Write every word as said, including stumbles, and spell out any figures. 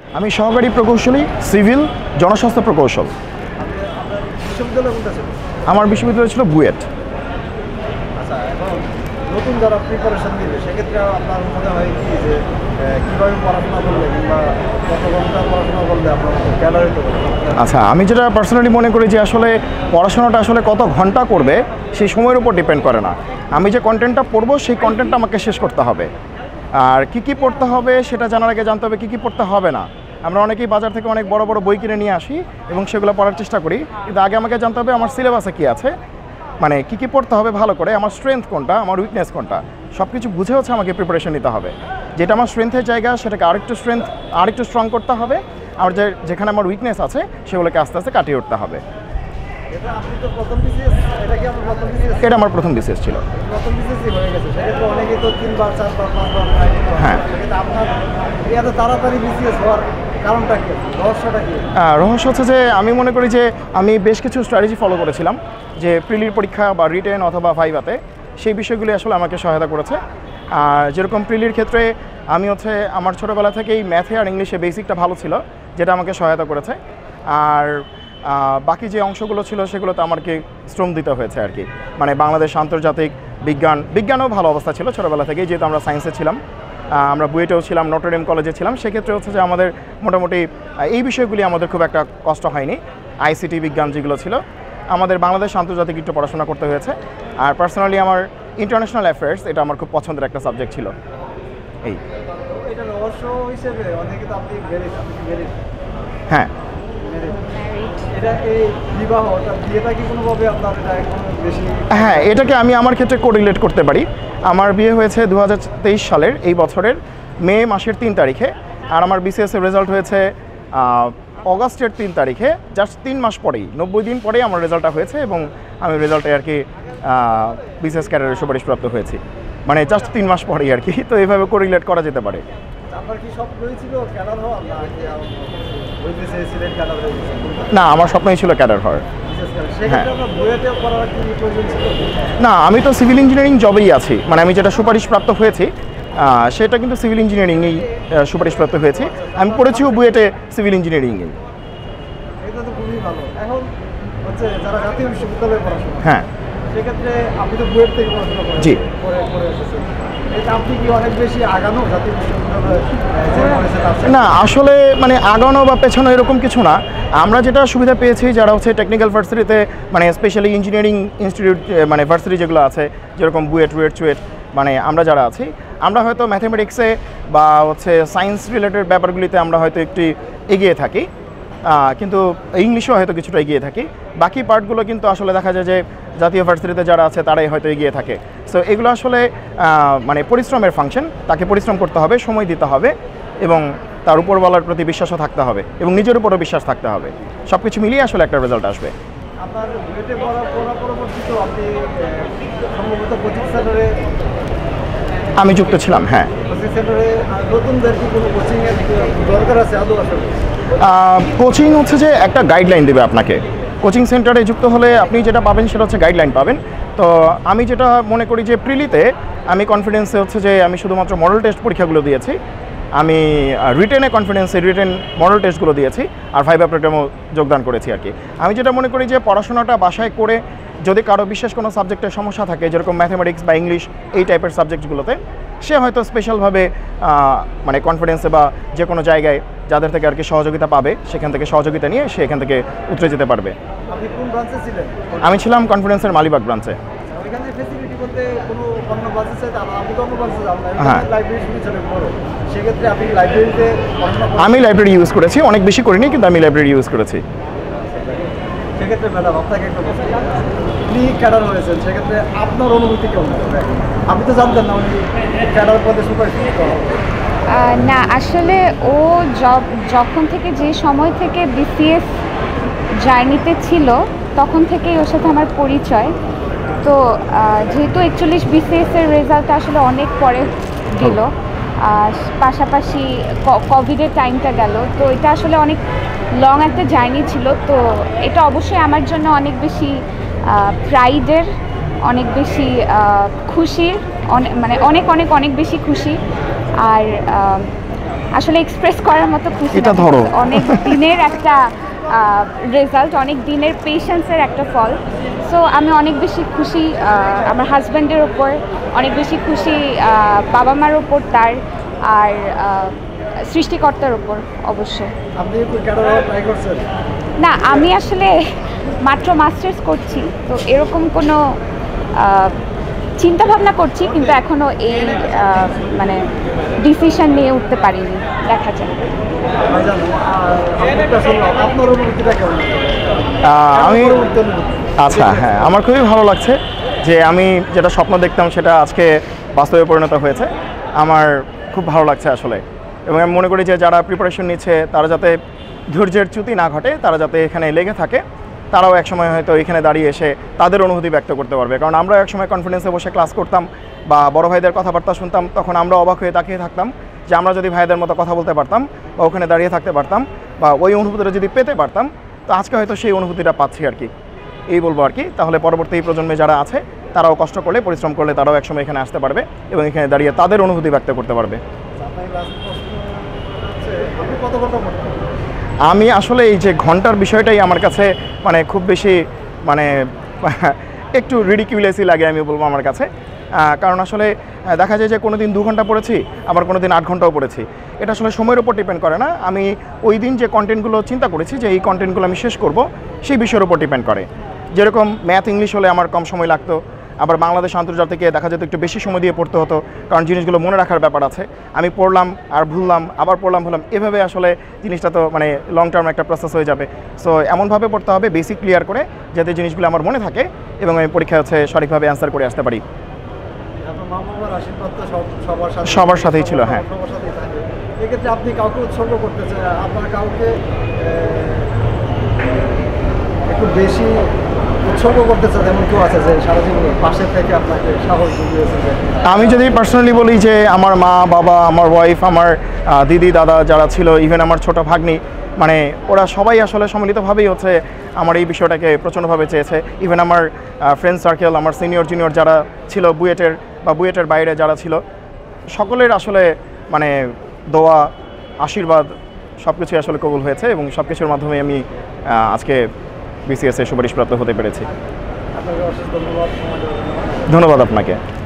আমি সহকারী প্রকৌশলী, সিভিল, জনস্বাস্থ্য প্রকৌশল। আমার বিশ্ববিদ্যালয় ছিল বুয়েট। আচ্ছা, এখন নতুন যারা প্রিপারেশন দিবে সেক্ষেত্রে আপনার মনে হয় কি যে কীভাবে পড়াশোনা করলে কিংবা কত ঘন্টা পড়াশোনা করলে আপনার ক্যাডার হতে পারে? আচ্ছা, আমি যেটা পার্সোনালি মনে করি যে আসলে পড়াশোনাটা আসলে কত ঘন্টা করবে সেই সময়ের উপর ডিপেন্ড করে না। আমি যে কন্টেন্টটা পড়বো সেই কন্টেন্টটা আমাকে শেষ করতে হবে। আর কী কী পড়তে হবে সেটা জানার আগে জানতে হবে কী কী পড়তে হবে না। আমরা অনেকেই বাজার থেকে অনেক বড় বড় বই কিনে নিয়ে আসি এবং সেগুলো পড়ার চেষ্টা করি, কিন্তু আগে আমাকে জানতে হবে আমার সিলেবাসে কী আছে, মানে কী কী পড়তে হবে ভালো করে, আমার স্ট্রেংথ কোনটা, আমার উইকনেস কোনটা, সব কিছু বুঝে হচ্ছে আমাকে প্রিপারেশন নিতে হবে। যেটা আমার স্ট্রেংথের জায়গা সেটাকে আরেকটু স্ট্রেংথ আরেকটু স্ট্রং করতে হবে, আর যে যেখানে আমার উইকনেস আছে সেগুলোকে আস্তে আস্তে কাটিয়ে উঠতে হবে। এটা আমার প্রথম বিসিএস ছিল। হ্যাঁ, রহস্য হচ্ছে যে আমি মনে করি যে আমি বেশ কিছু স্ট্র্যাটেজি ফলো করেছিলাম, যে প্রিলির পরীক্ষা বা রিটেন অথবা ভাইভাতে সেই বিষয়গুলি আসলে আমাকে সহায়তা করেছে। আর যেরকম প্রিলির ক্ষেত্রে আমি হচ্ছে আমার ছোটোবেলা থেকেই ম্যাথে আর ইংলিশে বেসিকটা ভালো ছিল, যেটা আমাকে সহায়তা করেছে। আর বাকি যে অংশগুলো ছিল সেগুলোতে আমাকে শ্রম দিতে হয়েছে আর কি, মানে বাংলাদেশ আন্তর্জাতিক বিজ্ঞান বিজ্ঞানও ভালো অবস্থা ছিল ছোটোবেলা থেকেই, যেহেতু আমরা সায়েন্সে ছিলাম, আমরা বুয়েটেও ছিলাম, নটরডেম কলেজে ছিলাম, সেক্ষেত্রে হচ্ছে যে আমাদের মোটামুটি এই বিষয়গুলি আমাদের খুব একটা কষ্ট হয়নি। আইসিটি বিজ্ঞান যেগুলো ছিল, আমাদের বাংলাদেশ আন্তর্জাতিক একটু পড়াশোনা করতে হয়েছে। আর পার্সোনালি আমার ইন্টারন্যাশনাল অ্যাফেয়ার্স এটা আমার খুব পছন্দের একটা সাবজেক্ট ছিল। এই হ্যাঁ, হ্যাঁ, এটাকে আমি আমার ক্ষেত্রে কোরিলেট করতে পারি। আমার বিয়ে হয়েছে দু হাজার তেইশ সালের এই বছরের মে মাসের তিন তারিখে, আর আমার বিসিএসের রেজাল্ট হয়েছে অগাস্টের তিন তারিখে, জাস্ট তিন মাস পরেই, নব্বই দিন পরেই আমার রেজাল্টটা হয়েছে এবং আমি রেজাল্টে আর কি বিসিএস ক্যাডারের সুপারিশপ্রাপ্ত হয়েছি, মানে জাস্ট তিন মাস পরেই আর কি। তো এইভাবে কোরিলেট করা যেতে পারে। না, আমার স্বপ্নই ছিল ক্যাডার হওয়ার। হ্যাঁ, না, আমি তো সিভিল ইঞ্জিনিয়ারিং জবেই আছি, মানে আমি যেটা সুপারিশপ্রাপ্ত হয়েছি সেটা কিন্তু সিভিল ইঞ্জিনিয়ারিংয়েই সুপারিশপ্রাপ্ত হয়েছি। আমি পড়েছিও বুয়েটে সিভিল ইঞ্জিনিয়ারিংয়েই। হ্যাঁ, সেক্ষেত্রে আপনি তো বুয়েট থেকে পড়াশোনা করেন। জি। আপনি কি অনেক বেশি আগানো জাতীয় বিশ্ববিদ্যালয়ে? না, আসলে মানে আগানো বা পেছানো এরকম কিছু না। আমরা যেটা সুবিধা পেয়েছি যারা হচ্ছে টেকনিক্যাল ভার্সিটিতে, মানে স্পেশালি ইঞ্জিনিয়ারিং ইনস্টিটিউট মানে ভার্সিটি যেগুলো আছে, যেরকম বুয়েট রুয়েট চুয়েট, মানে আমরা যারা আছি আমরা হয়তো ম্যাথমেটিক্সে বা হচ্ছে সায়েন্স রিলেটেড ব্যাপারগুলিতে আমরা হয়তো একটু এগিয়ে থাকি, কিন্তু ইংলিশেও হয়তো কিছুটা এগিয়ে থাকি। বাকি পার্টগুলো কিন্তু আসলে দেখা যায় যে জাতীয় ভার্সিটিতে যারা আছে তারাই হয়তো এগিয়ে থাকে। সো এগুলো আসলে মানে পরিশ্রমের ফাংশন, তাকে পরিশ্রম করতে হবে, সময় দিতে হবে এবং তার উপরওয়ালার প্রতি বিশ্বাসও থাকতে হবে এবং নিজের উপরও বিশ্বাস থাকতে হবে। সব কিছু মিলিয়ে আসলে একটা রেজাল্ট আসবে। আমি যুক্ত ছিলাম। হ্যাঁ, কোচিং হচ্ছে যে একটা গাইডলাইন দেবে আপনাকে। কোচিং সেন্টারে যুক্ত হলে আপনি যেটা পাবেন সেটা হচ্ছে গাইডলাইন পাবেন। তো আমি যেটা মনে করি যে প্রিলিতে আমি কনফিডেন্সে হচ্ছে যে আমি শুধুমাত্র মডেল টেস্ট পরীক্ষাগুলো দিয়েছি, আমি রিটেনে কনফিডেন্সে রিটেন মডেল টেস্টগুলো দিয়েছি, আর ভাইভা প্রোগ্রামও যোগদান করেছি আর কি। আমি যেটা মনে করি যে পড়াশোনাটা বাসায় করে যদি কারো বিশেষ কোনো সাবজেক্টের সমস্যা থাকে, যেরকম ম্যাথমেটিক্স বা ইংলিশ এই টাইপের সাবজেক্টগুলোতে, সে হয়তো স্পেশালভাবে মানে কনফিডেন্সে বা যে কোনো জায়গায় যাদের থেকে আর কি সহযোগিতা পাবে সেখান থেকে সহযোগিতা নিয়ে সে এখান থেকে উতরে যেতে পারবে। আমি ছিলাম কনফিডেন্সের মালিবাগ ব্রাঞ্চে। হ্যাঁ, আমি লাইব্রেরি ইউজ করেছি, অনেক বেশি করিনি কিন্তু আমি লাইব্রেরি ইউজ করেছি। সেক্ষেত্রে ম্যাডাম আপনাকে একটা প্রশ্ন, আপনি ক্যাডার হয়েছেন, সেক্ষেত্রে আপনার অনুভূতি কেমন? আপনি তো জানতেন না উনি ক্যাডার পদে সুপারিশ? না, আসলে ও যখন থেকে যে সময় থেকে বিসিএস জার্নিতে ছিল তখন থেকেই ওর সাথে আমার পরিচয়। তো যেহেতু একচল্লিশ বিসিএসের রেজাল্ট আসলে অনেক পরে দিল, পাশাপাশি কোভিডের টাইমটা গেল, তো এটা আসলে অনেক লং একটা জার্নি ছিল। তো এটা অবশ্যই আমার জন্য অনেক বেশি প্রাইডের, অনেক বেশি খুশির, অনেক মানে অনেক অনেক অনেক বেশি খুশি। আর আসলে এক্সপ্রেস করার মতো খুশি এটা না। ধরো। অনেক দিনের একটা রেজাল্ট, অনেক দিনের পেশেন্সের একটা ফল। সো আমি অনেক বেশি খুশি আহ, আমার হাজব্যান্ডের ওপর, অনেক বেশি খুশি আহ, বাবা মার ওপর তার, আর আহ, সৃষ্টিকর্তার ওপর অবশ্যই। আপনি কি ক্যাডার ট্রাই করছেন? না, আমি আসলে মাত্র মাস্টার্স করছি, তো এরকম কোনো চিন্তা ভাবনা করছি, কিন্তু এখনো এই আহ, মানে ডিসিশন নিয়ে উঠতে পারিনি, দেখা যায়। ভাইজান, আহ, আপনারটা শুনলাম, আপনার অনুভূতিটা কেমন? আহ, আমি পরবর্তী অনুভূতি। আচ্ছা, হ্যাঁ, আমার খুবই ভালো লাগছে যে আমি যেটা স্বপ্ন দেখতাম সেটা আজকে বাস্তবে পরিণত হয়েছে। আমার খুব ভালো লাগছে আসলে, এবং আমি মনে করি যে যারা প্রিপারেশন নিচ্ছে তারা যাতে ধৈর্যের চ্যুতি না ঘটে, তারা যাতে এখানে লেগে থাকে, তারাও একসময় হয়তো এখানে দাঁড়িয়ে এসে তাদের অনুভূতি ব্যক্ত করতে পারবে। কারণ আমরা একসময় কনফিডেন্সে বসে ক্লাস করতাম বা বড় ভাইদের কথাবার্তা শুনতাম, তখন আমরা অবাক হয়ে তাকিয়ে থাকতাম যে আমরা যদি ভাইদের মতো কথা বলতে পারতাম বা ওখানে দাঁড়িয়ে থাকতে পারতাম বা ওই অনুভূতিটা যদি পেতে পারতাম, তো আজকে হয়তো সেই অনুভূতিটা পাচ্ছি আর কি, এই বলবো আর কি। তাহলে পরবর্তী প্রজন্মে যারা আছে তারাও কষ্ট করলে, পরিশ্রম করলে, তারাও একসময় এখানে আসতে পারবে এবং এখানে দাঁড়িয়ে তাদের অনুভূতি ব্যক্ত করতে পারবে। আপনার last প্রশ্ন হচ্ছে, আপনি কত ঘন্টা পড়তেন? আমি আসলে এই যে ঘন্টার বিষয়টাই আমার কাছে মানে খুব বেশি মানে একটু রিডিকিউলাসই লাগে আমি বলবো আমার কাছে। আহ, কারণ আসলে আহ, দেখা যায় যে কোনো দিন দু ঘন্টা পড়েছি, আবার কোনো দিন আট ঘন্টাও পড়েছি। এটা আসলে সময়ের উপর ডিপেন্ড করে না। আমি ওই দিন যে কন্টেন্টগুলো চিন্তা করেছি যে এই কন্টেন্টগুলো আমি শেষ করব, সেই বিষয়ের উপর ডিপেন্ড করে। যেরকম ম্যাথ ইংলিশ হলে আমার কম সময় লাগতো, আবার বাংলাদেশ আন্তর্জাতিকে দেখা যেত একটু বেশি সময় দিয়ে পড়তে হতো, কারণ জিনিসগুলো মনে রাখার ব্যাপার আছে। আমি পড়লাম আর ভুললাম, আবার পড়লাম ভুললাম, এভাবে আসলে জিনিসটা তো মানে লং টার্ম একটা প্রসেস হয়ে যাবে। সো এমনভাবে পড়তে হবে বেসিক ক্লিয়ার করে, যাতে জিনিসগুলো আমার মনে থাকে এবং আমি পরীক্ষা হচ্ছে সঠিকভাবে অ্যান্সার করে আসতে পারি। আপনার মা বাবার আশীর্বাদ তো সব- সবার সাথে সবার সাথেই ছিল, হ্যাঁ। সবার সাথেই থাকে। এক্ষেত্রে আপনি কাউকে উৎসর্গ করতে চান, আপনার কাউকে আহ, একটু বেশি উৎসর্গ করতে চান, এমন কেউ আছে যে সারা জীবন পাশে থেকে আপনাকে সাহস জুগিয়েছে? যে আমি যদি পার্সোনালি বলি যে আমার মা বাবা, আমার ওয়াইফ, আমার আহ, দিদি দাদা যারা ছিল, ইভেন আমার ছোট ভাগ্নি, মানে ওরা সবাই আসলে সম্মিলিতভাবেই হচ্ছে আমার এই বিষয়টাকে প্রচণ্ডভাবে চেয়েছে। ইভেন আমার ফ্রেন্ড সার্কেল, আমার সিনিয়র জুনিয়র যারা ছিল বুয়েটের বা বুয়েটের বাইরে যারা ছিল, সকলের আসলে মানে দোয়া, আশীর্বাদ সব কিছুই আসলে কবুল হয়েছে এবং সব কিছুর মাধ্যমে আমি আহ, আজকে বিসিএসে সুপারিশপ্রাপ্ত হতে পেরেছি। আপনাকে অশেষ ধন্যবাদ। ধন্যবাদ আপনাকে।